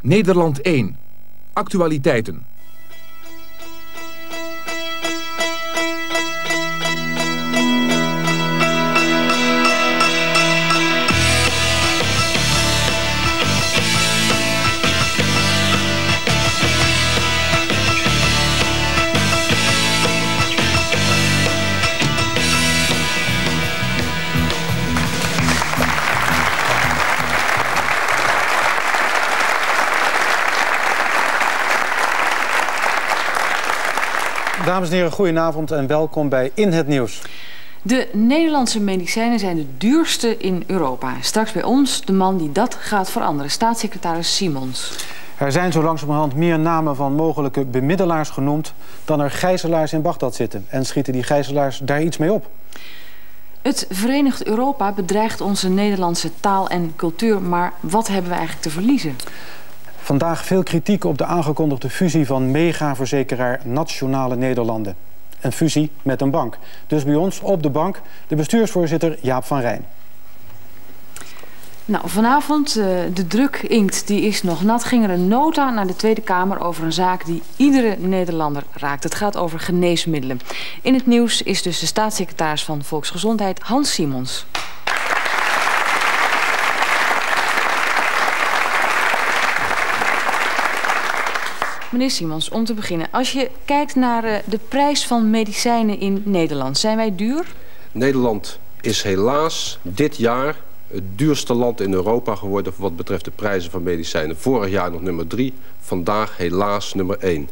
Nederland 1. Actualiteiten. Dames en heren, goedenavond en welkom bij In het Nieuws. De Nederlandse medicijnen zijn de duurste in Europa. Straks bij ons de man die dat gaat veranderen, staatssecretaris Simons. Er zijn zo langzamerhand meer namen van mogelijke bemiddelaars genoemd dan er gijzelaars in Bagdad zitten. En schieten die gijzelaars daar iets mee op? Het Verenigd Europa bedreigt onze Nederlandse taal en cultuur, maar wat hebben we eigenlijk te verliezen? Vandaag veel kritiek op de aangekondigde fusie van megaverzekeraar Nationale Nederlanden. Een fusie met een bank. Dus bij ons op de bank de bestuursvoorzitter Jaap van Rijn. Nou, vanavond, de drukinkt die is nog nat, ging er een nota naar de Tweede Kamer over een zaak die iedere Nederlander raakt. Het gaat over geneesmiddelen. In het nieuws is dus de staatssecretaris van Volksgezondheid Hans Simons. Meneer Simons, om te beginnen. Als je kijkt naar de prijs van medicijnen in Nederland, zijn wij duur? Nederland is helaas dit jaar het duurste land in Europa geworden wat betreft de prijzen van medicijnen. Vorig jaar nog nummer 3, vandaag helaas nummer 1.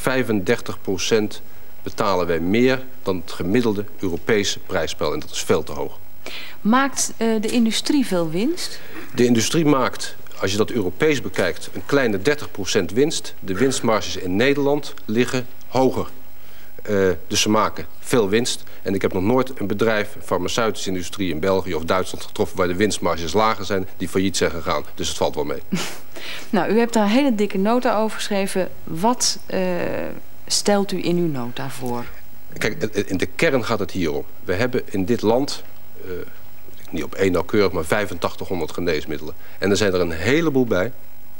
35% betalen wij meer dan het gemiddelde Europese prijsspel en dat is veel te hoog. Maakt de industrie veel winst? De industrie maakt, als je dat Europees bekijkt, een kleine 30% winst. De winstmarges in Nederland liggen hoger. Dus ze maken veel winst. En ik heb nog nooit een bedrijf, farmaceutische industrie in België of Duitsland getroffen waar de winstmarges lager zijn, die failliet zijn gegaan. Dus het valt wel mee. Nou, u hebt daar een hele dikke nota over geschreven. Wat stelt u in uw nota voor? Kijk, in de kern gaat het hier om. We hebben in dit land, niet op één nauwkeurig, maar 8500 geneesmiddelen. En er zijn er een heleboel bij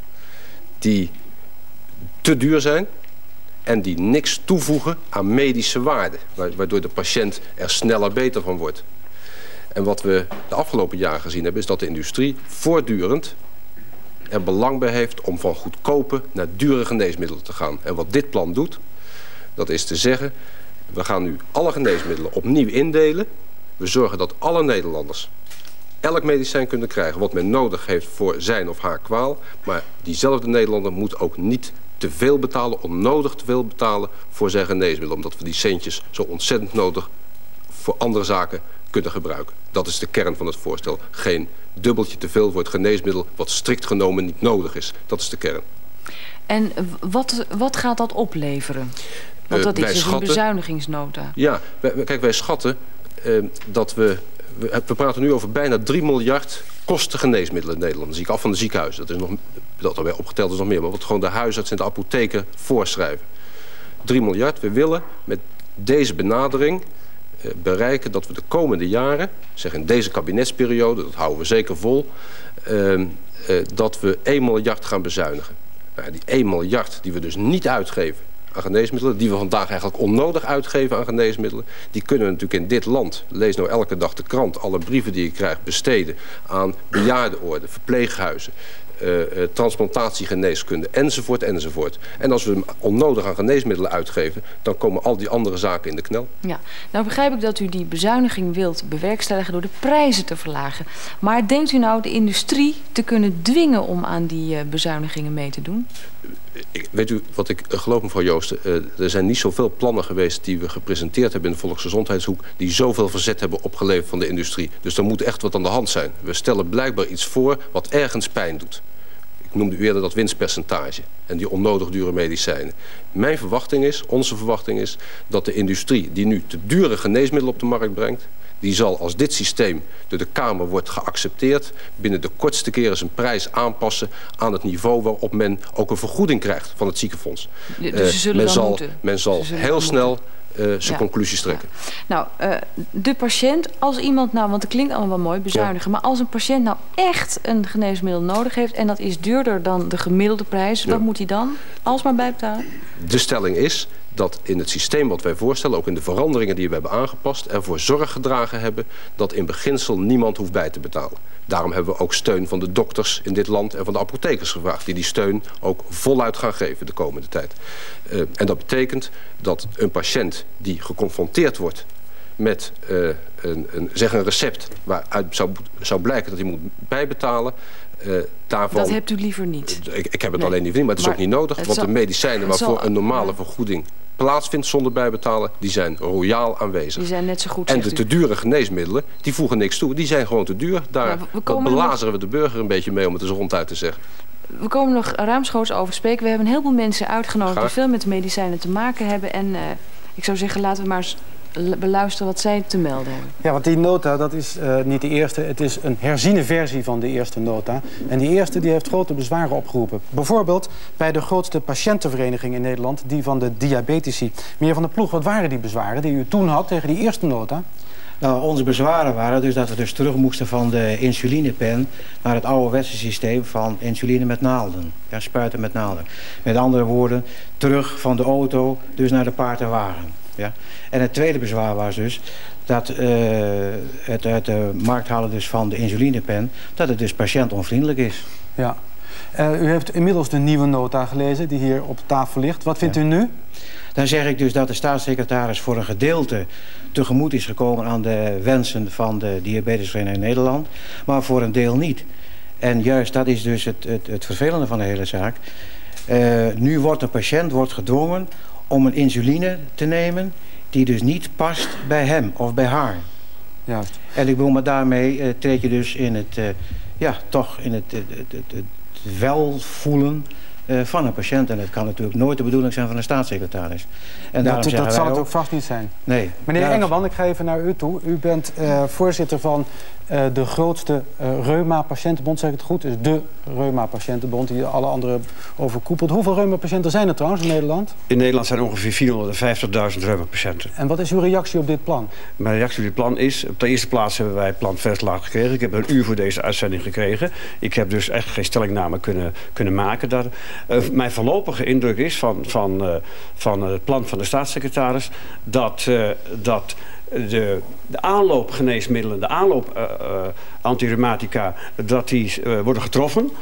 die te duur zijn en die niks toevoegen aan medische waarde, waardoor de patiënt er sneller beter van wordt. En wat we de afgelopen jaren gezien hebben, is dat de industrie voortdurend er belang bij heeft om van goedkope naar dure geneesmiddelen te gaan. En wat dit plan doet, dat is te zeggen, we gaan nu alle geneesmiddelen opnieuw indelen. We zorgen dat alle Nederlanders elk medicijn kunnen krijgen wat men nodig heeft voor zijn of haar kwaal. Maar diezelfde Nederlander moet ook niet te veel betalen, onnodig te veel betalen voor zijn geneesmiddel. Omdat we die centjes zo ontzettend nodig voor andere zaken kunnen gebruiken. Dat is de kern van het voorstel. Geen dubbeltje te veel voor het geneesmiddel wat strikt genomen niet nodig is. Dat is de kern. En wat gaat dat opleveren? Want dat is dus een bezuinigingsnota. Ja, kijk, wij schatten dat we praten nu over bijna 3 miljard kosten geneesmiddelen in Nederland. Dan zie ik af van de ziekenhuizen. Dat erbij opgeteld is nog meer. Maar wat gewoon de huisarts en de apotheker voorschrijven. 3 miljard. We willen met deze benadering bereiken dat we de komende jaren, zeg in deze kabinetsperiode, dat houden we zeker vol, dat we 1 miljard gaan bezuinigen. Nou, die 1 miljard die we dus niet uitgeven aan geneesmiddelen, die we vandaag eigenlijk onnodig uitgeven aan geneesmiddelen, die kunnen we natuurlijk in dit land, lees nou elke dag de krant, alle brieven die je krijgt, besteden aan bejaardenoorden, verpleeghuizen, transplantatiegeneeskunde, enzovoort, enzovoort. En als we hem onnodig aan geneesmiddelen uitgeven, dan komen al die andere zaken in de knel. Ja, nou begrijp ik dat u die bezuiniging wilt bewerkstelligen door de prijzen te verlagen. Maar denkt u nou de industrie te kunnen dwingen om aan die bezuinigingen mee te doen? Weet u wat ik geloof, mevrouw Joosten, er zijn niet zoveel plannen geweest die we gepresenteerd hebben in de Volksgezondheidshoek die zoveel verzet hebben opgeleverd van de industrie. Dus er moet echt wat aan de hand zijn. We stellen blijkbaar iets voor wat ergens pijn doet. Ik noemde u eerder dat winstpercentage en die onnodig dure medicijnen. Mijn verwachting is, onze verwachting is, dat de industrie die nu te dure geneesmiddelen op de markt brengt, die zal, als dit systeem door de Kamer wordt geaccepteerd, binnen de kortste keren zijn prijs aanpassen aan het niveau waarop men ook een vergoeding krijgt van het ziekenfonds. Dus men zal heel snel zijn conclusies trekken. Ja. Nou, de patiënt, als iemand nou, want het klinkt allemaal wel mooi, bezuinigen, maar als een patiënt nou echt een geneesmiddel nodig heeft en dat is duurder dan de gemiddelde prijs, wat moet hij dan alsmaar bijbetalen? De stelling is dat in het systeem wat wij voorstellen, ook in de veranderingen die we hebben aangepast, ervoor zorg gedragen hebben dat in beginsel niemand hoeft bij te betalen. Daarom hebben we ook steun van de dokters in dit land en van de apothekers gevraagd, die die ook voluit gaan geven de komende tijd. En dat betekent dat een patiënt die geconfronteerd wordt met een recept waaruit zou blijken dat hij moet bijbetalen, daarvan, dat hebt u liever niet? Ik heb het alleen niet, maar het is ook niet nodig, want de medicijnen waarvoor een normale vergoeding plaatsvindt zonder bijbetalen, die zijn royaal aanwezig. Die zijn net zo goed, en de te dure geneesmiddelen, die voegen niks toe. Die zijn gewoon te duur. Daar belazeren we de burger een beetje mee, om het eens ronduit te zeggen. We komen nog ruimschoots over spreken. We hebben een heleboel mensen uitgenodigd die veel met de medicijnen te maken hebben. En ik zou zeggen, laten we maar eens beluisteren wat zij te melden hebben. Ja, want die nota, dat is niet de eerste. Het is een herziene versie van de eerste nota. En die eerste die heeft grote bezwaren opgeroepen. Bijvoorbeeld bij de grootste patiëntenvereniging in Nederland, die van de diabetici. Meneer Van der Ploeg, wat waren die bezwaren die u toen had tegen die eerste nota? Nou, onze bezwaren waren dus dat we dus terug moesten van de insulinepen naar het ouderwetse systeem van insuline met naalden. Ja, spuiten met naalden. Met andere woorden, terug van de auto, dus naar de paard en wagen. Ja. En het tweede bezwaar was dus dat het uit de markt halen dus van de insulinepen, dat het dus patiëntonvriendelijk is. Ja. U heeft inmiddels de nieuwe nota gelezen die hier op tafel ligt. Wat vindt u nu? Dan zeg ik dus dat de staatssecretaris voor een gedeelte tegemoet is gekomen aan de wensen van de Diabetesvereniging Nederland, maar voor een deel niet. En juist dat is dus het vervelende van de hele zaak. Nu wordt een patiënt gedwongen om een insuline te nemen die dus niet past bij hem of bij haar. Juist. En ik bedoel, maar daarmee treed je dus in het, toch in het welvoelen van een patiënt. En het kan natuurlijk nooit de bedoeling zijn van een staatssecretaris. En dat zal het ook vast niet zijn. Nee. Meneer Engelman, ik ga even naar u toe. U bent voorzitter van de grootste reuma-patiëntenbond, zeg ik het goed? Dus de reuma-patiëntenbond die alle anderen overkoepelt. Hoeveel reuma-patiënten zijn er trouwens in Nederland? In Nederland zijn ongeveer 450.000 reuma-patiënten. En wat is uw reactie op dit plan? Mijn reactie op dit plan is, op de eerste plaats hebben wij het plan verslagen gekregen. Ik heb een uur voor deze uitzending gekregen. Ik heb dus echt geen stellingname kunnen maken. Daar, mijn voorlopige indruk is van het plan van de staatssecretaris dat de aanloopgeneesmiddelen, de aanloop antireumatica, dat die worden getroffen.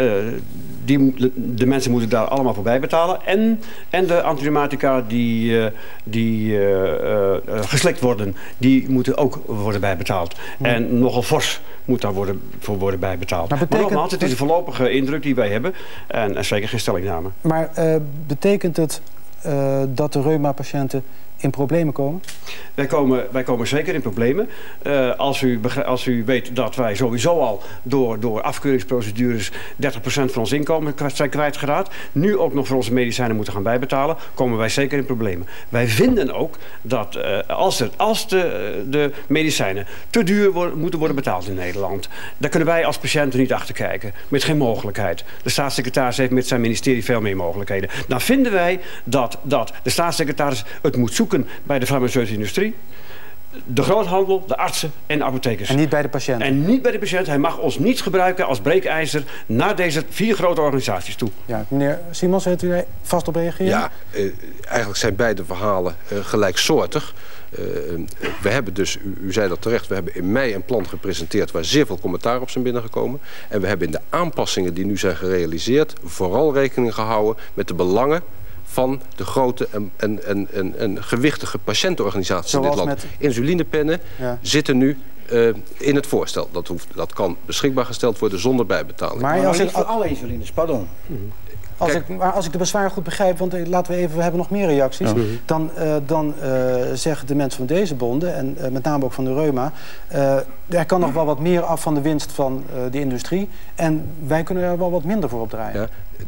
De mensen moeten daar allemaal voor bijbetalen. En de antireumatica die geslikt worden, die moeten ook worden bijbetaald. En nogal fors moet daar voor worden bijbetaald. Maar nogmaals, het is een voorlopige indruk die wij hebben. En zeker geen stellingname. Maar betekent het dat de reuma-patiënten in problemen komen? Wij komen zeker in problemen. Als u weet dat wij sowieso al door afkeuringsprocedures 30% van ons inkomen zijn kwijtgeraakt, nu ook nog voor onze medicijnen moeten gaan bijbetalen, komen wij zeker in problemen. Wij vinden ook dat als de medicijnen te duur moeten worden betaald in Nederland, daar kunnen wij als patiënten niet achter kijken. Met geen mogelijkheid. De staatssecretaris heeft met zijn ministerie veel meer mogelijkheden. Dan vinden wij dat de staatssecretaris het moet zoeken bij de farmaceutische industrie, de groothandel, de artsen en de apothekers. En niet bij de patiënt. En niet bij de patiënt. Hij mag ons niet gebruiken als breekijzer naar deze 4 grote organisaties toe. Ja, meneer Simons, wilt u daar vast op reageren? Ja, eigenlijk zijn beide verhalen gelijksoortig. We hebben dus, u zei dat terecht, we hebben in mei een plan gepresenteerd waar zeer veel commentaar op zijn binnengekomen. En we hebben in de aanpassingen die nu zijn gerealiseerd vooral rekening gehouden met de belangen van de grote en gewichtige patiëntenorganisaties in dit land. Insulinepennen zitten nu in het voorstel. Dat kan beschikbaar gesteld worden zonder bijbetaling. Maar als voor alle insulines, pardon. Als ik de bezwaar goed begrijp, want laten we hebben nog meer reacties. Dan zeggen de mensen van deze bonden, en met name ook van de Reuma, er kan nog wel wat meer af van de winst van de industrie. En wij kunnen er wel wat minder voor opdraaien. Ja.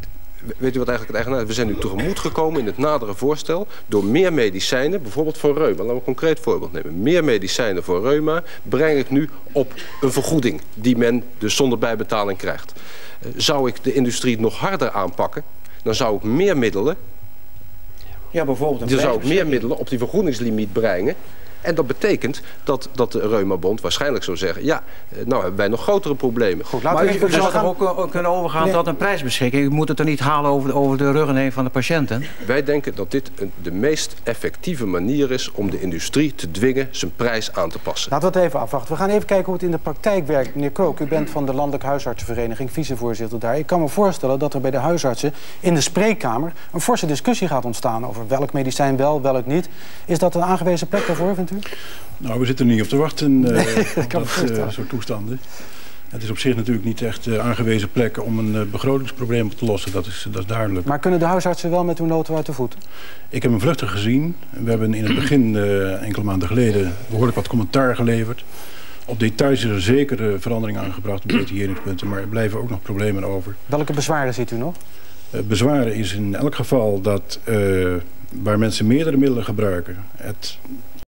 weet u wat eigenlijk het eigenaar is? We zijn nu tegemoet gekomen in het nadere voorstel door meer medicijnen, bijvoorbeeld voor reuma. Laten we een concreet voorbeeld nemen. Meer medicijnen voor reuma breng ik nu op een vergoeding die men dus zonder bijbetaling krijgt. Zou ik de industrie nog harder aanpakken, dan zou ik meer middelen, op die vergoedingslimiet brengen. En dat betekent dat de Reumabond waarschijnlijk zou zeggen, ja, nou hebben wij nog grotere problemen. Goed, maar u zou toch ook kunnen overgaan tot een prijsbeschikking? U moet het er niet halen over de ruggen heen van de patiënten? Wij denken dat dit de meest effectieve manier is om de industrie te dwingen zijn prijs aan te passen. Laten we het even afwachten. We gaan even kijken hoe het in de praktijk werkt. Meneer Krook, u bent van de Landelijke Huisartsenvereniging, vicevoorzitter daar. Ik kan me voorstellen dat er bij de huisartsen in de spreekkamer een forse discussie gaat ontstaan over welk medicijn wel, welk niet. Is dat een aangewezen plek daarvoor, vindt u? Nou, we zitten er niet op te wachten op dat soort toestanden. Het is op zich natuurlijk niet echt aangewezen plek om een begrotingsprobleem op te lossen, dat is duidelijk. Maar kunnen de huisartsen wel met uw nota uit de voet? Ik heb hem vluchtig gezien. We hebben in het begin, enkele maanden geleden, behoorlijk wat commentaar geleverd. Op details is er zeker verandering aangebracht op detailleringspunten, maar er blijven ook nog problemen over. Welke bezwaren ziet u nog? Bezwaren is in elk geval dat waar mensen meerdere middelen gebruiken, het